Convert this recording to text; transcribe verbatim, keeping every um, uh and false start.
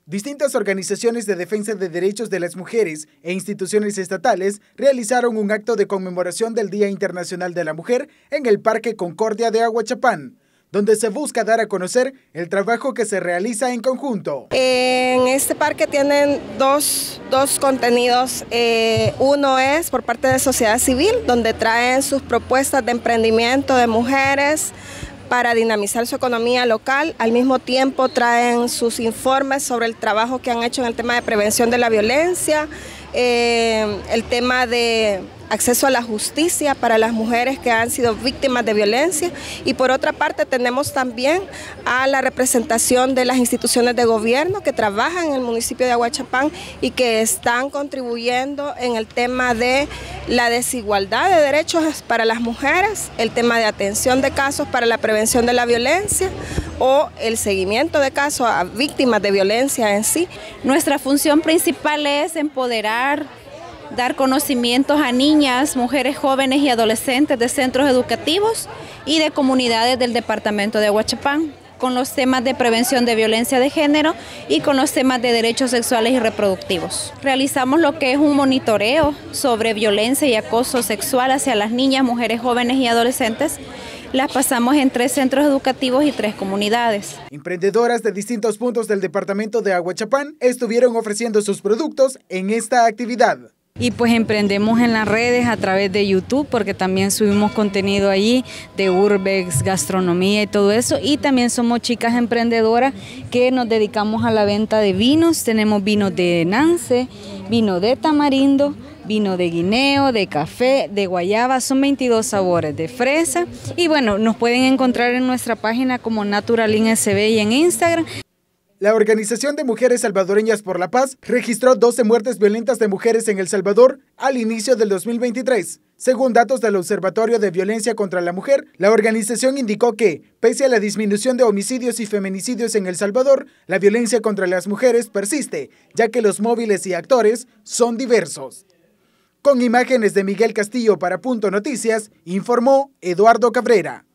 Distintas organizaciones de defensa de derechos de las mujeres e instituciones estatales realizaron un acto de conmemoración del Día Internacional de la Mujer en el Parque Concordia de Ahuachapán, donde se busca dar a conocer el trabajo que se realiza en conjunto. En este parque tienen dos, dos contenidos. Eh, uno es por parte de sociedad civil, donde traen sus propuestas de emprendimiento de mujeres para dinamizar su economía local. Al mismo tiempo traen sus informes sobre el trabajo que han hecho en el tema de prevención de la violencia, eh, el tema de acceso a la justicia para las mujeres que han sido víctimas de violencia, y por otra parte tenemos también a la representación de las instituciones de gobierno que trabajan en el municipio de Ahuachapán y que están contribuyendo en el tema de la desigualdad de derechos para las mujeres, el tema de atención de casos para la prevención de la violencia o el seguimiento de casos a víctimas de violencia en sí. Nuestra función principal es empoderar, dar conocimientos a niñas, mujeres jóvenes y adolescentes de centros educativos y de comunidades del departamento de Ahuachapán, con los temas de prevención de violencia de género y con los temas de derechos sexuales y reproductivos. Realizamos lo que es un monitoreo sobre violencia y acoso sexual hacia las niñas, mujeres jóvenes y adolescentes. Las pasamos en tres centros educativos y tres comunidades. Emprendedoras de distintos puntos del departamento de Ahuachapán estuvieron ofreciendo sus productos en esta actividad. Y pues emprendemos en las redes a través de YouTube, porque también subimos contenido allí de urbex, gastronomía y todo eso. Y también somos chicas emprendedoras que nos dedicamos a la venta de vinos. Tenemos vinos de Nance, vino de tamarindo, vino de guineo, de café, de guayaba, son veintidós sabores, de fresa. Y bueno, nos pueden encontrar en nuestra página como Naturalin S B y en Instagram. La Organización de Mujeres Salvadoreñas por la Paz registró doce muertes violentas de mujeres en El Salvador al inicio del dos mil veintitrés. Según datos del Observatorio de Violencia contra la Mujer, la organización indicó que, pese a la disminución de homicidios y feminicidios en El Salvador, la violencia contra las mujeres persiste, ya que los móviles y actores son diversos. Con imágenes de Miguel Castillo para Punto Noticias, informó Eduardo Cabrera.